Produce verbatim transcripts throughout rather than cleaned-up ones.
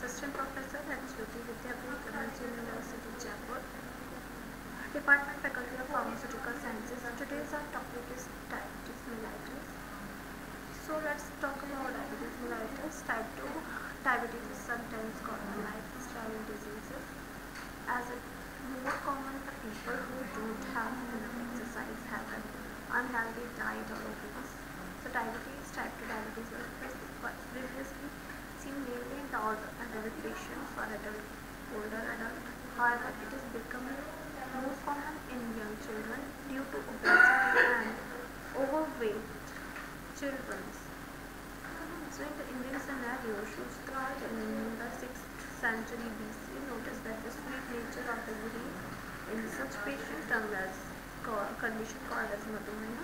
Assistant Professor at Jyoti Vidyapith, M N C University, Jaipur, Department Faculty of Pharmaceutical Sciences. Today's our topic is diabetes mellitus. So let's talk about diabetes mellitus. Type two diabetes is sometimes called lifestyle diseases, as it more common for people who don't have enough exercise, have an unhealthy diet or obese. So diabetes, type two diabetes was previously seen mainly in the adult patients or adult, older adult. However, it is becoming more common in young children due to obesity and overweight children. So in the Indian scenario, Shustra in the sixth century B C noticed that the sweet nature of the urine in such patients termed as condition called as Madhumena.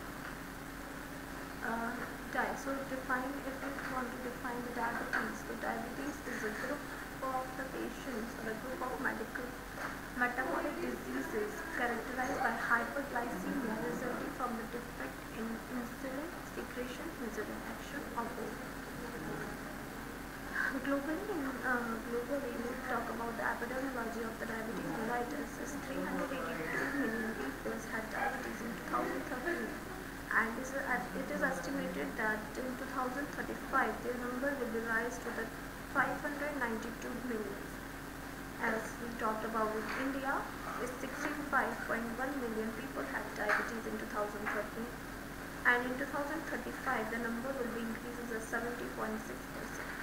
Uh, so define, if we want to define the diabetes, so diabetes is a group of the patients or a group of medical metabolic diseases characterized by hyperglycemia resulting from the defect in insulin secretion, insulin action, or both. Globally, in, uh, globally, we talk about the epidemiology of the diabetes mellitus is three hundred eighty-two million people had diabetes in two thousand thirteen, and is, uh, it is estimated that in two thousand thirty-five the number will be rise to the five hundred ninety-two million. As we talked about in India, is sixty-five point one million people had diabetes in two thousand thirteen, and in two thousand thirty-five the number will be increases as seventy point six percent.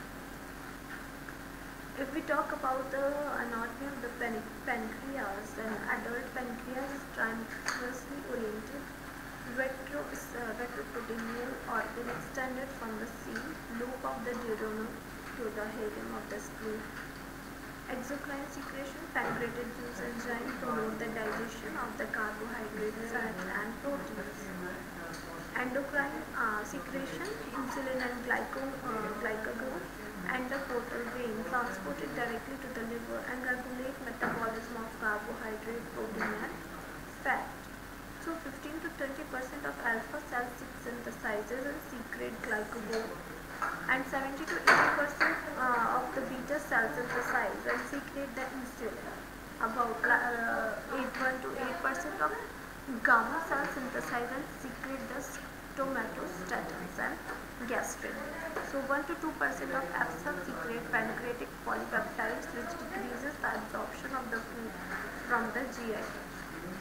If we talk about the anatomy of the pan pancreas, then adult pancreas is transversely oriented, retro, uh, retroperitoneal organ extended from the C loop of the duodenum to the hilum of the spleen. Exocrine secretion, pancreatic juice enzyme promote the digestion of the carbohydrates, fat and proteins. Endocrine uh, secretion, insulin and glyco, uh, glycagon, and the portal vein transported directly to the liver and regulate metabolism of carbohydrate, protein and fat. So fifteen to twenty percent of alpha cells synthesizes and secrete glycagon, and seventy to eighty percent uh, of the beta cells synthesize and secrete the insulin. About uh, eight one to eight percent of gamma cells synthesize and secrete the somatostatins and gastrin. So one to two percent of F cells secrete pancreatic polypeptides, which decreases the absorption of the food from the G I T.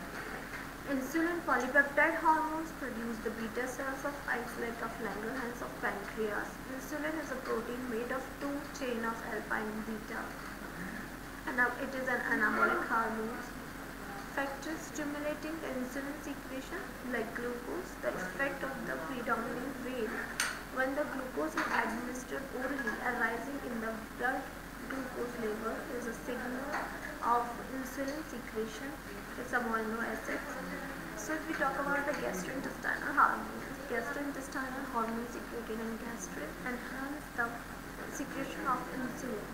Insulin polypeptide hormones produce the beta cells of isolate of Langerhans of pancreas. Insulin is a protein made of two chain of alpha and beta, and it is an anabolic hormone. Factors stimulating the insulin secretion like glucose, the effect of the predominant rate when the glucose is administered orally arising in the blood glucose level is a signal of insulin secretion. It's amino acids. So if we talk about the gastrointestinal hormones, gastrointestinal hormones secreted in gastric enhance the secretion of insulin.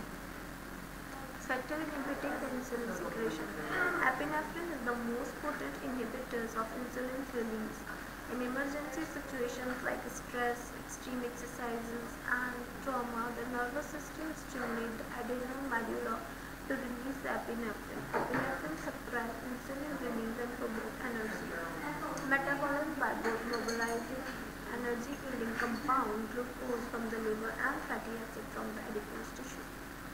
Factor inhibiting the insulin secretion. Epinephrine is the most potent inhibitors of insulin release. In emergency situations like stress, extreme exercises, and trauma, the nervous system stimulates the adrenal medulla to release the epinephrine. Epinephrine suppresses insulin release and promote energy metabolism by both mobilizing energy yielding compound glucose from the liver and fatty acid from the adipose tissue.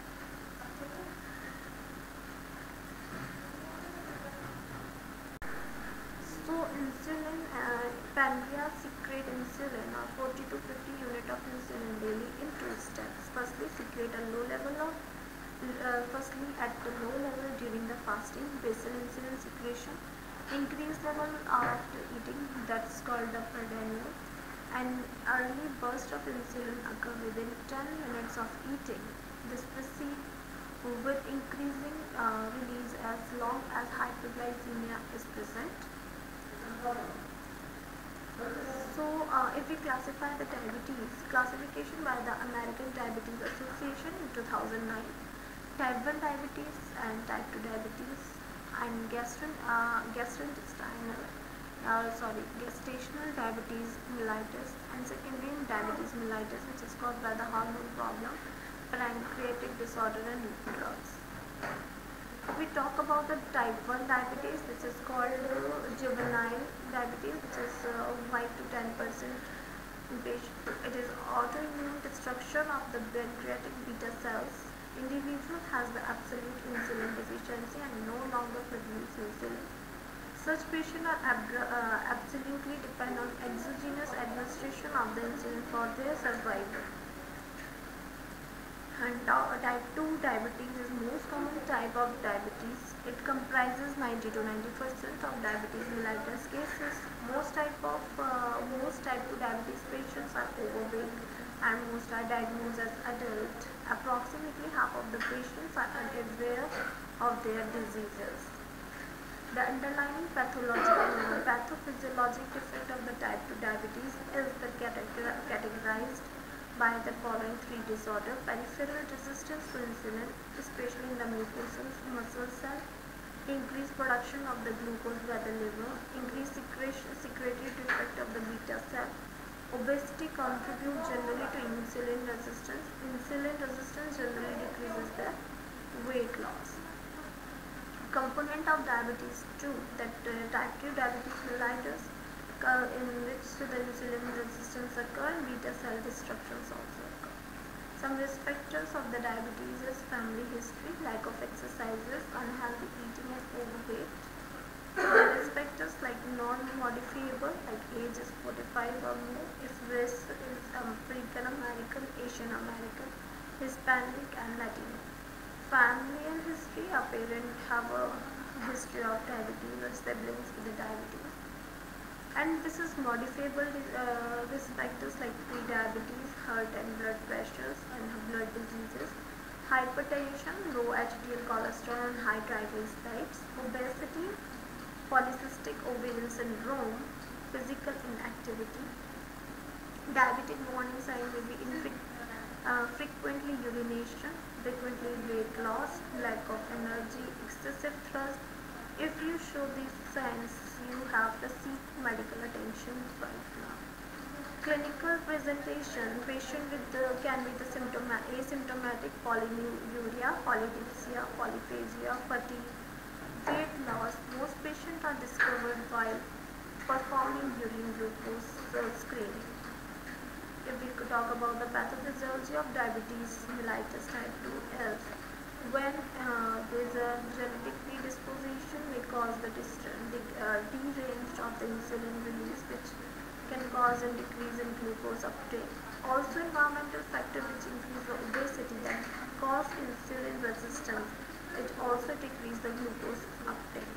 So insulin, uh, pancreas secrete insulin or forty to fifty unit of insulin daily in two steps. Firstly, secrete a low level of uh, firstly at the low level during the fasting, basal insulin secretion, increased level after eating, that's called the prandial. An early burst of insulin occur within ten minutes of eating. This proceeds with increasing uh, release as long as hyperglycemia is present. So uh, if we classify the diabetes, classification by the American Diabetes Association in two thousand nine, type one diabetes and type two diabetes, and gastrin, uh, gastrointestinal, uh, sorry, gestational diabetes mellitus, and secondary diabetes mellitus, which is caused by the hormone problem, pancreatic disorder and drugs. We talk about the type one diabetes, which is called uh, juvenile diabetes, which is uh, five to ten percent patient. It is autoimmune destruction of the pancreatic beta cells. Individual has the absolute insulin deficiency and no longer produce insulin. Such patients are uh, absolutely depend on exogenous administration of the insulin for their survival. And type two diabetes is most common type of diabetes. It comprises ninety to ninety percent of diabetes mellitus cases. Most type of uh, most type two diabetes patients are overweight and most are diagnosed as adult. Approximately half of the patients are unaware of their diseases. The underlying pathological pathophysiologic defect of the type two diabetes is the categorized by the following three disorders: peripheral resistance to insulin, especially in the mucosal muscle cell, increased production of the glucose by the liver, increased secretion, secretory defect of the beta cell. Obesity contributes generally to insulin resistance. Insulin resistance generally decreases the weight loss. Component of diabetes two, that uh, type two diabetes mellitus, uh, in which the insulin resistance occur and beta cell destructions also occur. Some risk factors of the diabetes is family history, lack of exercises, unhealthy eating and overweight. The risk factors like non-modifiable, like age is forty-five or more, if race is African American, Asian American, Hispanic and Latino. Family and history, a parent have a history of diabetes or siblings with the diabetes. And this is modifiable uh, risk factors like pre-diabetes, heart and blood pressures and blood diseases, hypertension, low H D L cholesterol and high triglycerides, obesity, polycystic ovarian syndrome, physical inactivity. Diabetic warning signs will be infrequent. Uh, frequently urination, frequently weight loss, lack of energy, excessive thrust. If you show these signs, you have to seek medical attention right now. Clinical presentation: patient with the, can be the symptom asymptomatic polyuria, polydipsia, polyphagia, fatigue, weight loss. Most patients are discovered while performing urine glucose uh, screening. If we could talk about the pathophysiology of diabetes mellitus type two is when uh, there is a genetic predisposition may cause the uh, derange of the insulin release, which can cause a decrease in glucose uptake. Also environmental factor which increase the obesity that cause insulin resistance. It also decrease the glucose uptake.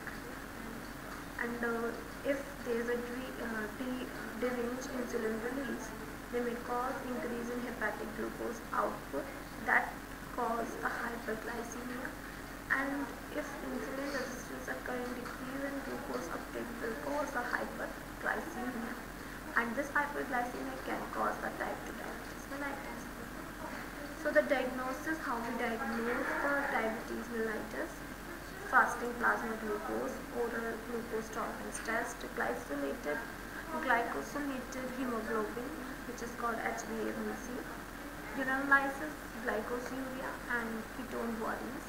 And uh, if there is a uh, deranged insulin release, they may cause increase in hepatic glucose output that cause a hyperglycemia. And if insulin resistance occurring, decrease in glucose uptake will cause a hyperglycemia. And this hyperglycemia can cause the type two diabetes mellitus. So the diagnosis, how we diagnose the diabetes mellitus: fasting plasma glucose, oral glucose tolerance test, glycolated, glycosylated hemoglobin, which is called H b A one C, urinalysis, glycosuria and ketone bodies.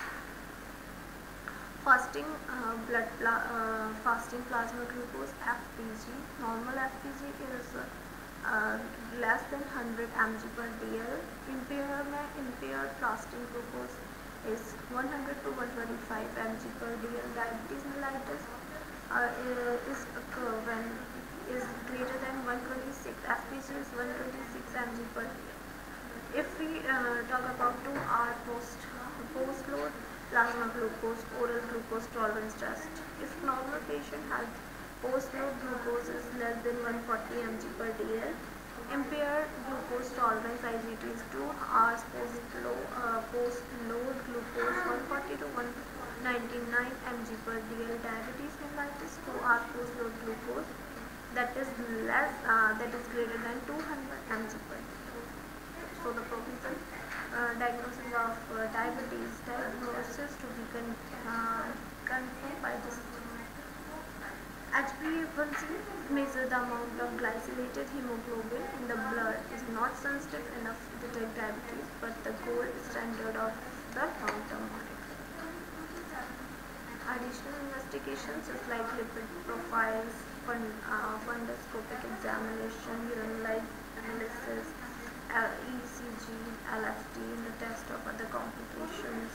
Fasting uh, blood pla uh, fasting plasma glucose F P G. Normal F P G is uh, less than one hundred milligrams per deciliter. Impaired, impaired fasting glucose is one hundred to one hundred twenty-five milligrams per deciliter. Diabetes mellitus uh, is occur when is greater than one hundred twenty-six. F P G is one hundred twenty-six milligrams per deciliter. If we uh, talk about two hour post post load plasma glucose, oral glucose tolerance test. If normal patient has post load glucose is less than one hundred forty milligrams per deciliter, impaired glucose tolerance I G T is two hours post load uh, post load glucose one hundred forty to one hundred ninety-nine milligrams per deciliter. Diabetes mellitus two hours post load glucose that is less uh, that is greater than two hundred milligrams per deciliter. So the provision uh, diagnosis of uh, diabetes diagnosis to be con uh, confirmed by this H b A A one C measures the amount of glycosylated hemoglobin in the blood is not sensitive enough to detect diabetes, but the gold standard of the long-term monitoring. Additional investigations is like lipid profiles, fund, uh, fundoscopic examination, urinary analysis, E C G, L F T, and the test of other complications.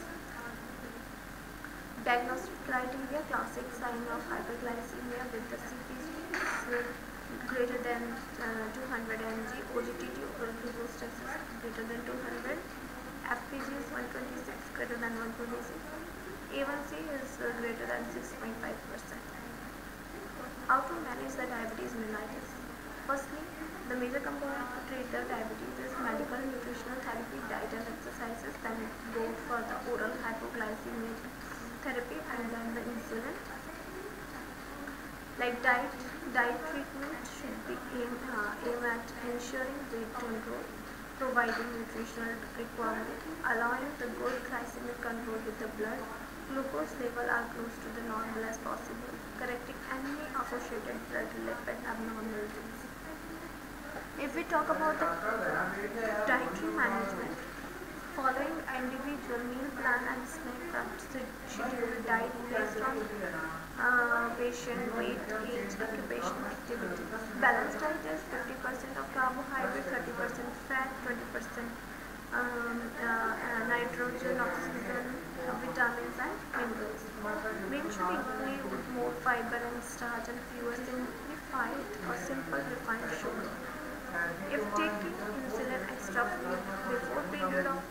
Diagnostic criteria: classic sign of hyperglycemia with the C P G greater than uh, two hundred milligrams, O G T T oral glucose test greater than two hundred, F P G is one twenty-six greater than one twenty-six, A one C is uh, greater than six point five percent. How to manage the diabetes mellitus? Firstly, the major component to treat the diabetes is medical, nutritional therapy, diet and exercises, then go for the oral hypoglycemic therapy and then the insulin. Like diet, diet treatment should be aim, uh, aim at ensuring weight control, providing nutritional requirement, allowing the good glycemic control with the blood, glucose level are close to the normal as possible, correcting any associated blood lipid abnormalities. If we talk about the dietary management, following individual meal plan and snack schedule diet based on uh, patient weight, age, occupation, activity. Balanced diet is fifty percent of carbohydrate, thirty percent fat, twenty percent um, uh, uh, nitrogen, oxygen, uh, vitamins and minerals. Meal should include more fiber and starch and fewer simplified or simple refined sugar. If taking insulin extra food before period of